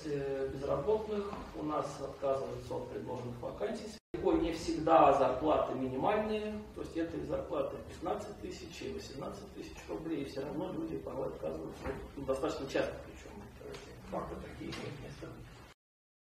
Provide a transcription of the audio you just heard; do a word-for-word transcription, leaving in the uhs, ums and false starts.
безработных, у нас отказываются от предложенных вакансий. Далеко не всегда зарплаты минимальные, то есть это зарплаты пятнадцать тысяч и восемнадцать тысяч рублей, и все равно люди порой отказываются, ну, достаточно часто причем, факты такие имеют место.